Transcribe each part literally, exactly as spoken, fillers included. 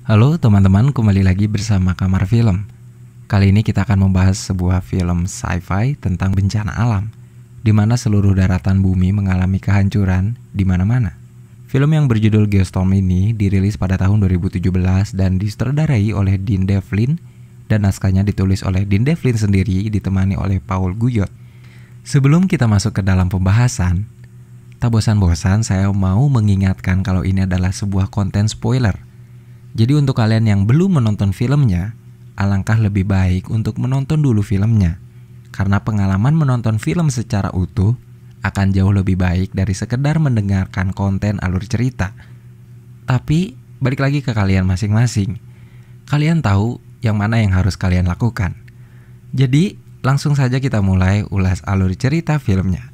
Halo teman-teman, kembali lagi bersama Kamar Film. Kali ini kita akan membahas sebuah film sci-fi tentang bencana alam, di mana seluruh daratan bumi mengalami kehancuran di mana-mana. Film yang berjudul Geostorm ini dirilis pada tahun dua ribu tujuh belas dan disutradarai oleh Dean Devlin, dan naskahnya ditulis oleh Dean Devlin sendiri ditemani oleh Paul Guyot. Sebelum kita masuk ke dalam pembahasan, tak bosan-bosan saya mau mengingatkan kalau ini adalah sebuah konten spoiler. Jadi untuk kalian yang belum menonton filmnya, alangkah lebih baik untuk menonton dulu filmnya. Karena pengalaman menonton film secara utuh akan jauh lebih baik dari sekedar mendengarkan konten alur cerita. Tapi balik lagi ke kalian masing-masing. Kalian tahu yang mana yang harus kalian lakukan. Jadi langsung saja kita mulai ulas alur cerita filmnya.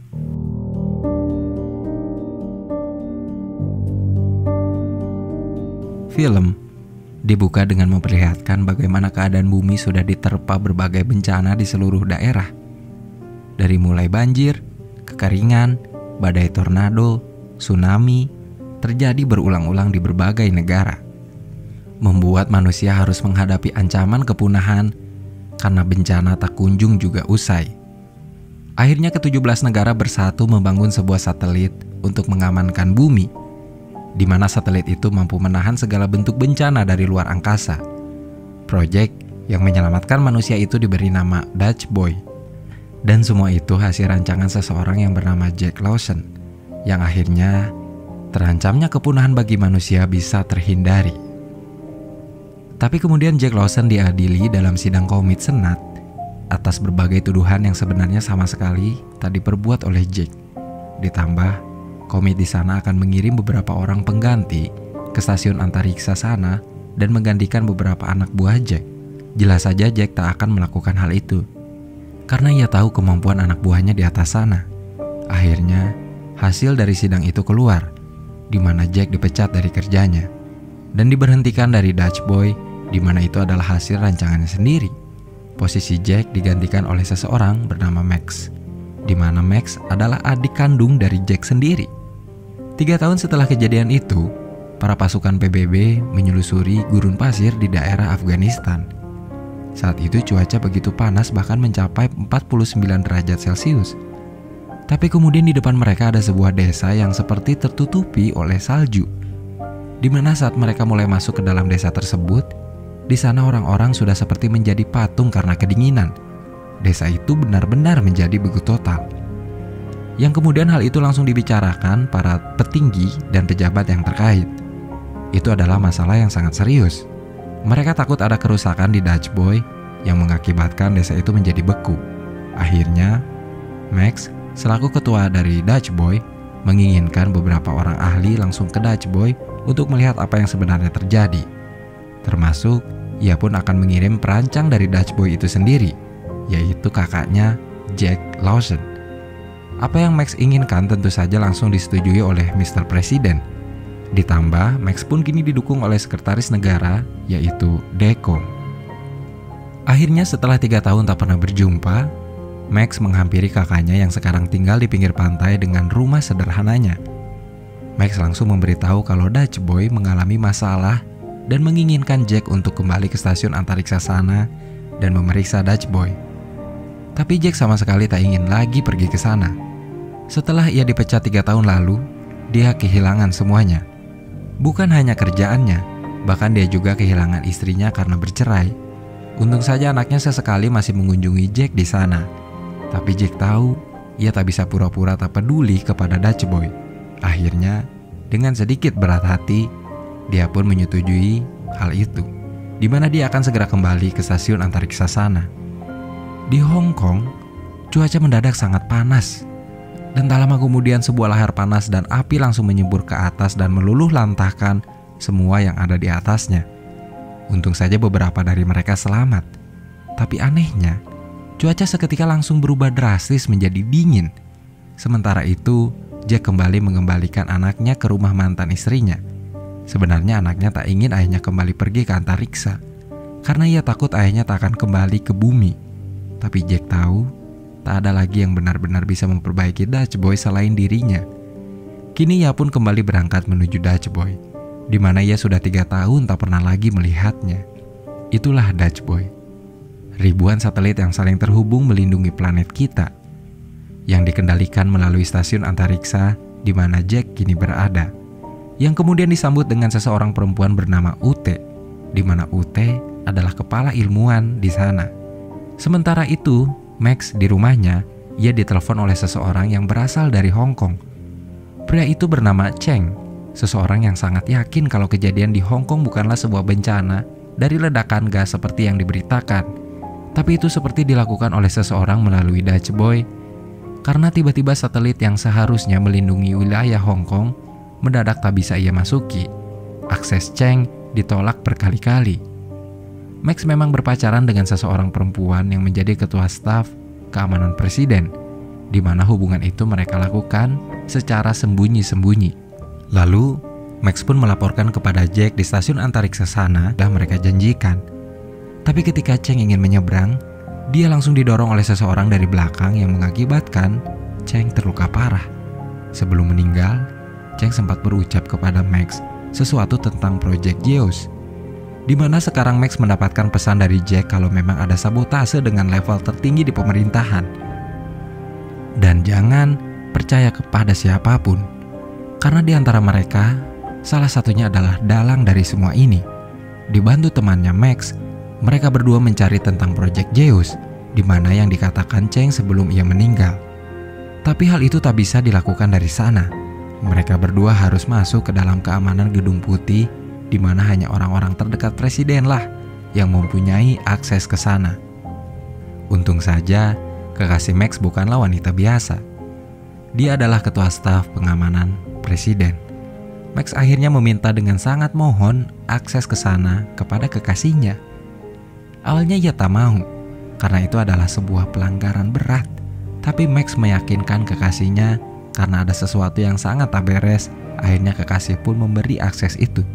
Film dibuka dengan memperlihatkan bagaimana keadaan bumi sudah diterpa berbagai bencana di seluruh daerah. Dari mulai banjir, kekeringan, badai tornado, tsunami, terjadi berulang-ulang di berbagai negara. Membuat manusia harus menghadapi ancaman kepunahan karena bencana tak kunjung juga usai. Akhirnya ke tujuh belas negara bersatu membangun sebuah satelit untuk mengamankan bumi, di mana satelit itu mampu menahan segala bentuk bencana dari luar angkasa. Proyek yang menyelamatkan manusia itu diberi nama Dutch Boy. Dan semua itu hasil rancangan seseorang yang bernama Jack Lawson, yang akhirnya terancamnya kepunahan bagi manusia bisa terhindari. Tapi kemudian Jack Lawson diadili dalam sidang komit Senat atas berbagai tuduhan yang sebenarnya sama sekali tak diperbuat oleh Jack. Ditambah komit di sana akan mengirim beberapa orang pengganti ke stasiun antariksa sana dan menggantikan beberapa anak buah Jack. Jelas saja Jack tak akan melakukan hal itu, karena ia tahu kemampuan anak buahnya di atas sana. Akhirnya, hasil dari sidang itu keluar, di mana Jack dipecat dari kerjanya dan diberhentikan dari Dutch Boy, di mana itu adalah hasil rancangannya sendiri. Posisi Jack digantikan oleh seseorang bernama Max, di mana Max adalah adik kandung dari Jack sendiri. Tiga tahun setelah kejadian itu, para pasukan P B B menyelusuri gurun pasir di daerah Afghanistan. Saat itu cuaca begitu panas, bahkan mencapai empat puluh sembilan derajat Celcius. Tapi kemudian di depan mereka ada sebuah desa yang seperti tertutupi oleh salju, di mana saat mereka mulai masuk ke dalam desa tersebut, di sana orang-orang sudah seperti menjadi patung karena kedinginan. Desa itu benar-benar menjadi beku total. Yang kemudian hal itu langsung dibicarakan para petinggi dan pejabat yang terkait. Itu adalah masalah yang sangat serius. Mereka takut ada kerusakan di Dutch Boy yang mengakibatkan desa itu menjadi beku. Akhirnya, Max selaku ketua dari Dutch Boy menginginkan beberapa orang ahli langsung ke Dutch Boy untuk melihat apa yang sebenarnya terjadi. Termasuk, ia pun akan mengirim perancang dari Dutch Boy itu sendiri, yaitu kakaknya Jack Lawson. Apa yang Max inginkan tentu saja langsung disetujui oleh mister Presiden. Ditambah, Max pun kini didukung oleh sekretaris negara, yaitu Deco. Akhirnya setelah tiga tahun tak pernah berjumpa, Max menghampiri kakaknya yang sekarang tinggal di pinggir pantai dengan rumah sederhananya. Max langsung memberitahu kalau Dutch Boy mengalami masalah dan menginginkan Jack untuk kembali ke stasiun antariksa sana dan memeriksa Dutch Boy. Tapi Jack sama sekali tak ingin lagi pergi ke sana. Setelah ia dipecat tiga tahun lalu, dia kehilangan semuanya. Bukan hanya kerjaannya, bahkan dia juga kehilangan istrinya karena bercerai. Untung saja anaknya sesekali masih mengunjungi Jack di sana. Tapi Jack tahu, ia tak bisa pura-pura tak peduli kepada Dutch Boy. Akhirnya, dengan sedikit berat hati, dia pun menyetujui hal itu, di mana dia akan segera kembali ke stasiun antariksa sana. Di Hong Kong, cuaca mendadak sangat panas. Dan tak lama kemudian sebuah lahar panas dan api langsung menyembur ke atas dan meluluh lantahkan semua yang ada di atasnya. Untung saja beberapa dari mereka selamat. Tapi anehnya, cuaca seketika langsung berubah drastis menjadi dingin. Sementara itu, Jack kembali mengembalikan anaknya ke rumah mantan istrinya. Sebenarnya anaknya tak ingin ayahnya kembali pergi ke antariksa, karena ia takut ayahnya tak akan kembali ke bumi. Tapi Jack tahu tak ada lagi yang benar-benar bisa memperbaiki Dutch Boy selain dirinya. Kini ia pun kembali berangkat menuju Dutch Boy. di mana ia sudah tiga tahun tak pernah lagi melihatnya. Itulah Dutch Boy. Ribuan satelit yang saling terhubung melindungi planet kita, yang dikendalikan melalui stasiun antariksa di mana Jack kini berada, yang kemudian disambut dengan seseorang perempuan bernama U T, di mana U T adalah kepala ilmuwan di sana. Sementara itu, Max di rumahnya, ia ditelepon oleh seseorang yang berasal dari Hong Kong. Pria itu bernama Cheng, seseorang yang sangat yakin kalau kejadian di Hong Kong bukanlah sebuah bencana dari ledakan gas seperti yang diberitakan, tapi itu seperti dilakukan oleh seseorang melalui Dutch Boy, karena tiba-tiba satelit yang seharusnya melindungi wilayah Hong Kong mendadak tak bisa ia masuki. Akses Cheng ditolak berkali-kali. Max memang berpacaran dengan seseorang perempuan yang menjadi ketua staf keamanan presiden, di mana hubungan itu mereka lakukan secara sembunyi-sembunyi. Lalu, Max pun melaporkan kepada Jack di stasiun antariksa sana dah mereka janjikan. Tapi ketika Cheng ingin menyeberang, dia langsung didorong oleh seseorang dari belakang yang mengakibatkan Cheng terluka parah. Sebelum meninggal, Cheng sempat berucap kepada Max sesuatu tentang Project Zeus, di mana sekarang Max mendapatkan pesan dari Jack kalau memang ada sabotase dengan level tertinggi di pemerintahan. Dan jangan percaya kepada siapapun, karena di antara mereka, salah satunya adalah dalang dari semua ini. Dibantu temannya Max, mereka berdua mencari tentang Project Zeus, di mana yang dikatakan Cheng sebelum ia meninggal. Tapi hal itu tak bisa dilakukan dari sana. Mereka berdua harus masuk ke dalam keamanan Gedung Putih, di mana hanya orang-orang terdekat presiden lah yang mempunyai akses ke sana. Untung saja, kekasih Max bukanlah wanita biasa. Dia adalah ketua staf pengamanan presiden. Max akhirnya meminta dengan sangat mohon akses ke sana kepada kekasihnya. Awalnya ia tak mau, karena itu adalah sebuah pelanggaran berat. Tapi Max meyakinkan kekasihnya karena ada sesuatu yang sangat tak beres. Akhirnya kekasih pun memberi akses itu.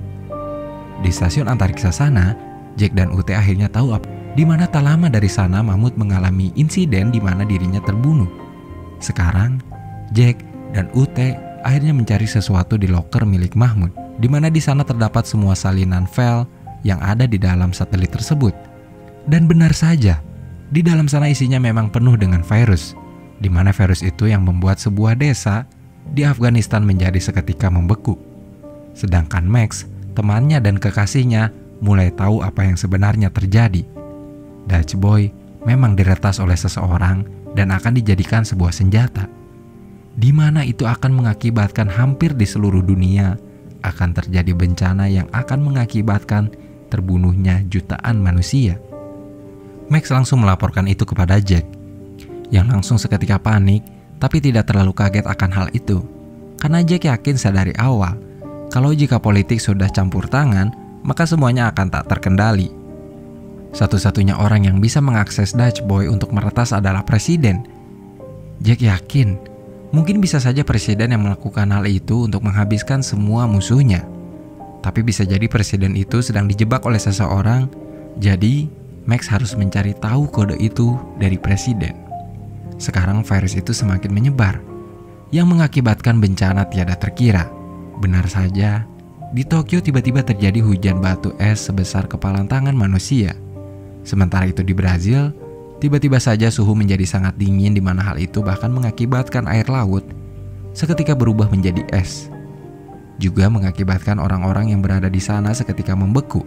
Di stasiun antariksa sana, Jack dan U T akhirnya tahu apa, di mana tak lama dari sana Mahmud mengalami insiden di mana dirinya terbunuh. Sekarang, Jack dan U T akhirnya mencari sesuatu di loker milik Mahmud, di mana di sana terdapat semua salinan file yang ada di dalam satelit tersebut. Dan benar saja, di dalam sana isinya memang penuh dengan virus, di mana virus itu yang membuat sebuah desa di Afghanistan menjadi seketika membeku. Sedangkan Max, temannya dan kekasihnya mulai tahu apa yang sebenarnya terjadi. Dutch Boy memang diretas oleh seseorang dan akan dijadikan sebuah senjata, di mana itu akan mengakibatkan hampir di seluruh dunia akan terjadi bencana yang akan mengakibatkan terbunuhnya jutaan manusia. Max langsung melaporkan itu kepada Jack, yang langsung seketika panik tapi tidak terlalu kaget akan hal itu, karena Jack yakin sedari awal kalau jika politik sudah campur tangan, maka semuanya akan tak terkendali. Satu-satunya orang yang bisa mengakses Dutch Boy untuk meretas adalah presiden. Jack yakin mungkin bisa saja presiden yang melakukan hal itu untuk menghabiskan semua musuhnya. Tapi bisa jadi presiden itu sedang dijebak oleh seseorang, jadi Max harus mencari tahu kode itu dari presiden. Sekarang virus itu semakin menyebar, yang mengakibatkan bencana tiada terkira. Benar saja, di Tokyo tiba-tiba terjadi hujan batu es sebesar kepalan tangan manusia. Sementara itu di Brazil, tiba-tiba saja suhu menjadi sangat dingin, di mana hal itu bahkan mengakibatkan air laut seketika berubah menjadi es. Juga mengakibatkan orang-orang yang berada di sana seketika membeku.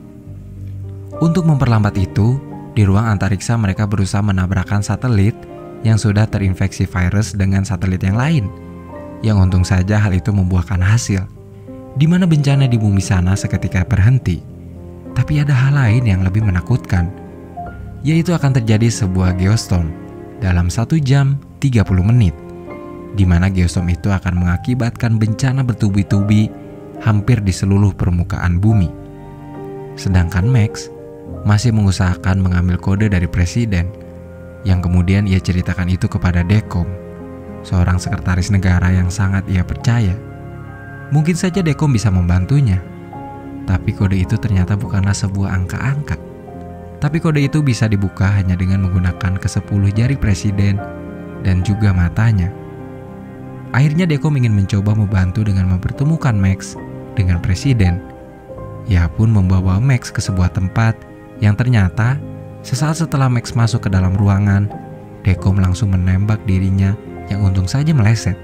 Untuk memperlambat itu, di ruang antariksa mereka berusaha menabrakkan satelit yang sudah terinfeksi virus dengan satelit yang lain. Yang untung saja hal itu membuahkan hasil, di mana bencana di bumi sana seketika berhenti. Tapi ada hal lain yang lebih menakutkan, yaitu akan terjadi sebuah geostorm dalam satu jam tiga puluh menit, di mana geostorm itu akan mengakibatkan bencana bertubi-tubi hampir di seluruh permukaan bumi. Sedangkan Max masih mengusahakan mengambil kode dari presiden, yang kemudian ia ceritakan itu kepada Dekom, seorang sekretaris negara yang sangat ia percaya. Mungkin saja Dekom bisa membantunya, tapi kode itu ternyata bukanlah sebuah angka-angka. Tapi kode itu bisa dibuka hanya dengan menggunakan kesepuluh jari presiden dan juga matanya. Akhirnya Dekom ingin mencoba membantu dengan mempertemukan Max dengan presiden. Ia pun membawa Max ke sebuah tempat yang ternyata sesaat setelah Max masuk ke dalam ruangan, Dekom langsung menembak dirinya yang untung saja meleset.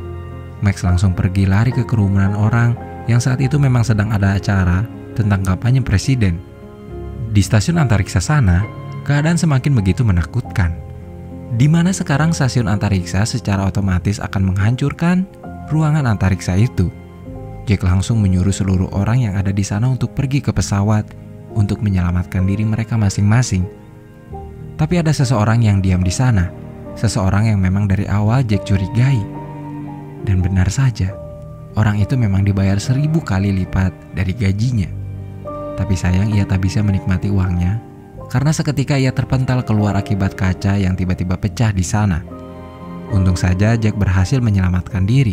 Max langsung pergi lari ke kerumunan orang yang saat itu memang sedang ada acara tentang kampanye presiden. Di stasiun antariksa sana, keadaan semakin begitu menakutkan, di mana sekarang stasiun antariksa secara otomatis akan menghancurkan ruangan antariksa itu. Jack langsung menyuruh seluruh orang yang ada di sana untuk pergi ke pesawat untuk menyelamatkan diri mereka masing-masing. Tapi ada seseorang yang diam di sana, seseorang yang memang dari awal Jack curigai. Dan benar saja, orang itu memang dibayar seribu kali lipat dari gajinya. Tapi sayang ia tak bisa menikmati uangnya, karena seketika ia terpental keluar akibat kaca yang tiba-tiba pecah di sana. Untung saja Jack berhasil menyelamatkan diri.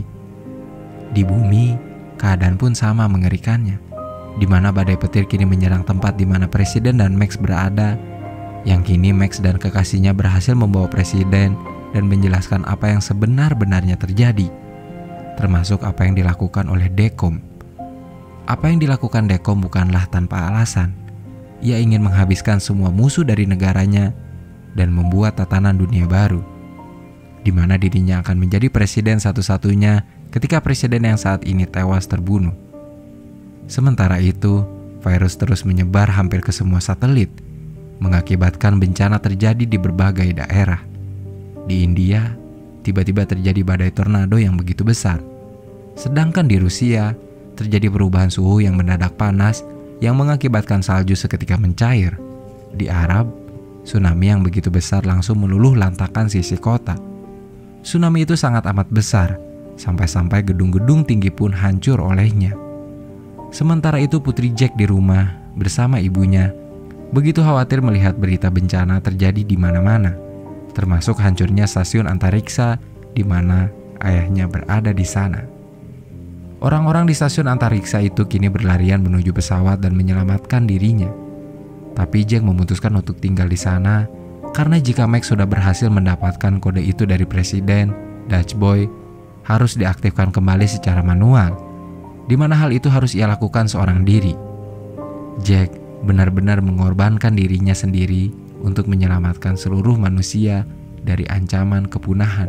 Di bumi, keadaan pun sama mengerikannya, di mana badai petir kini menyerang tempat di mana presiden dan Max berada. Yang kini Max dan kekasihnya berhasil membawa presiden dan menjelaskan apa yang sebenar-benarnya terjadi, termasuk apa yang dilakukan oleh Dekom. Apa yang dilakukan Dekom bukanlah tanpa alasan. Ia ingin menghabiskan semua musuh dari negaranya dan membuat tatanan dunia baru, di mana dirinya akan menjadi presiden satu-satunya ketika presiden yang saat ini tewas terbunuh. Sementara itu, virus terus menyebar hampir ke semua satelit, mengakibatkan bencana terjadi di berbagai daerah. Di India, tiba-tiba terjadi badai tornado yang begitu besar. Sedangkan di Rusia, terjadi perubahan suhu yang mendadak panas yang mengakibatkan salju seketika mencair. Di Arab, tsunami yang begitu besar langsung meluluh lantakan sisi kota. Tsunami itu sangat amat besar, sampai-sampai gedung-gedung tinggi pun hancur olehnya. Sementara itu putri Jack di rumah bersama ibunya begitu khawatir melihat berita bencana terjadi di mana-mana, termasuk hancurnya stasiun antariksa di mana ayahnya berada di sana. Orang-orang di stasiun antariksa itu kini berlarian menuju pesawat dan menyelamatkan dirinya. Tapi Jack memutuskan untuk tinggal di sana karena jika Max sudah berhasil mendapatkan kode itu dari presiden, Dutch Boy harus diaktifkan kembali secara manual, di mana hal itu harus ia lakukan seorang diri. Jack benar-benar mengorbankan dirinya sendiri untuk menyelamatkan seluruh manusia dari ancaman kepunahan.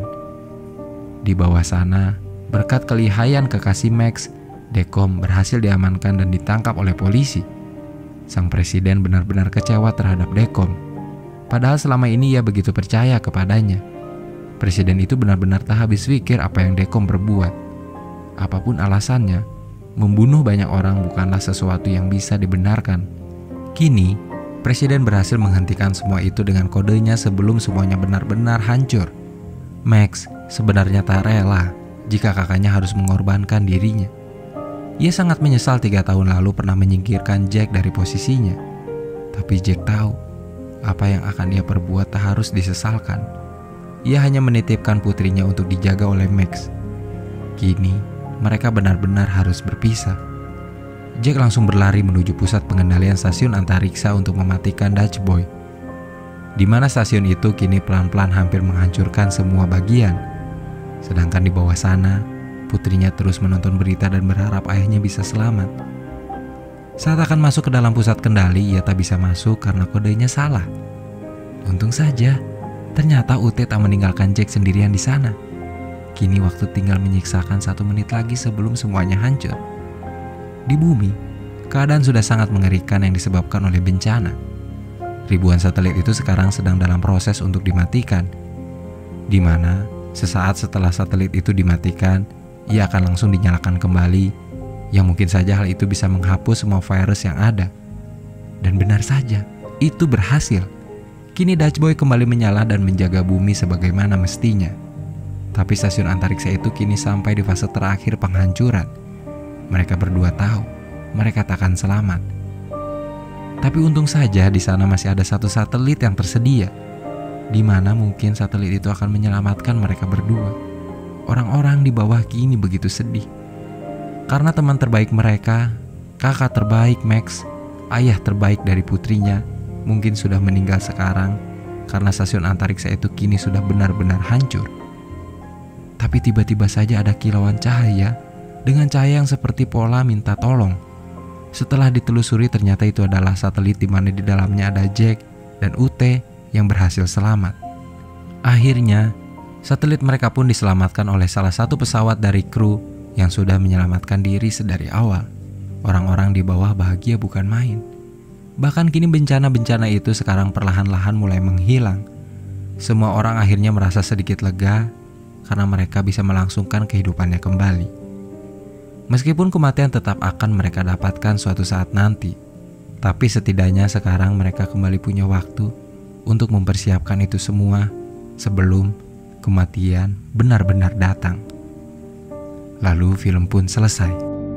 Di bawah sana, berkat kelihayan kekasih Max, Dekom berhasil diamankan dan ditangkap oleh polisi. Sang presiden benar-benar kecewa terhadap Dekom, padahal selama ini ia begitu percaya kepadanya. Presiden itu benar-benar tak habis pikir apa yang Dekom berbuat. Apapun alasannya, membunuh banyak orang bukanlah sesuatu yang bisa dibenarkan. Kini, presiden berhasil menghentikan semua itu dengan kodenya sebelum semuanya benar-benar hancur. Max sebenarnya tak rela jika kakaknya harus mengorbankan dirinya. Ia sangat menyesal tiga tahun lalu pernah menyingkirkan Jack dari posisinya. Tapi Jack tahu, apa yang akan ia perbuat tak harus disesalkan. Ia hanya menitipkan putrinya untuk dijaga oleh Max. Kini, mereka benar-benar harus berpisah. Jack langsung berlari menuju pusat pengendalian stasiun antariksa untuk mematikan Dutch Boy, di mana stasiun itu kini pelan-pelan hampir menghancurkan semua bagian. Sedangkan di bawah sana, putrinya terus menonton berita dan berharap ayahnya bisa selamat. Saat akan masuk ke dalam pusat kendali, ia tak bisa masuk karena kodenya salah. Untung saja, ternyata U T tak meninggalkan Jack sendirian di sana. Kini waktu tinggal menyiksakan satu menit lagi sebelum semuanya hancur. Di bumi, keadaan sudah sangat mengerikan yang disebabkan oleh bencana. Ribuan satelit itu sekarang sedang dalam proses untuk dimatikan, di mana sesaat setelah satelit itu dimatikan, ia akan langsung dinyalakan kembali, yang mungkin saja hal itu bisa menghapus semua virus yang ada. Dan benar saja, itu berhasil. Kini Dutch Boy kembali menyala dan menjaga bumi sebagaimana mestinya. Tapi stasiun antariksa itu kini sampai di fase terakhir penghancuran. Mereka berdua tahu mereka takkan selamat. Tapi untung saja di sana masih ada satu satelit yang tersedia, di mana mungkin satelit itu akan menyelamatkan mereka berdua. Orang-orang di bawah kini begitu sedih karena teman terbaik mereka, kakak terbaik Max, ayah terbaik dari putrinya, mungkin sudah meninggal sekarang karena stasiun antariksa itu kini sudah benar-benar hancur. Tapi tiba-tiba saja ada kilauan cahaya dengan cahaya yang seperti pola minta tolong. Setelah ditelusuri ternyata itu adalah satelit di mana di dalamnya ada Jack dan U T yang berhasil selamat. Akhirnya, satelit mereka pun diselamatkan oleh salah satu pesawat dari kru yang sudah menyelamatkan diri sedari awal. Orang-orang di bawah bahagia bukan main. Bahkan kini bencana-bencana itu sekarang perlahan-lahan mulai menghilang. Semua orang akhirnya merasa sedikit lega karena mereka bisa melangsungkan kehidupannya kembali. Meskipun kematian tetap akan mereka dapatkan suatu saat nanti, tapi setidaknya sekarang mereka kembali punya waktu untuk mempersiapkan itu semua sebelum kematian benar-benar datang. Lalu film pun selesai.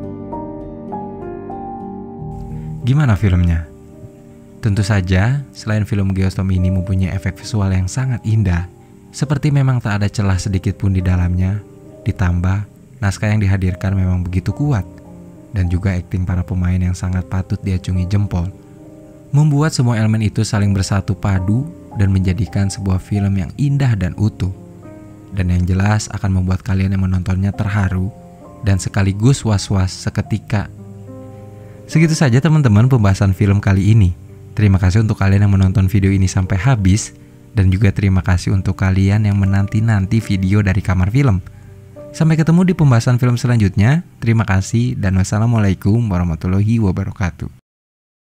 Gimana filmnya? Tentu saja, selain film Geostorm ini mempunyai efek visual yang sangat indah, seperti memang tak ada celah sedikit pun di dalamnya, ditambah naskah yang dihadirkan memang begitu kuat, dan juga akting para pemain yang sangat patut diacungi jempol, membuat semua elemen itu saling bersatu padu dan menjadikan sebuah film yang indah dan utuh, dan yang jelas akan membuat kalian yang menontonnya terharu dan sekaligus was-was seketika. Segitu saja teman-teman pembahasan film kali ini. Terima kasih untuk kalian yang menonton video ini sampai habis, dan juga terima kasih untuk kalian yang menanti-nanti video dari Kamar Film. Sampai ketemu di pembahasan film selanjutnya. Terima kasih dan wassalamualaikum warahmatullahi wabarakatuh.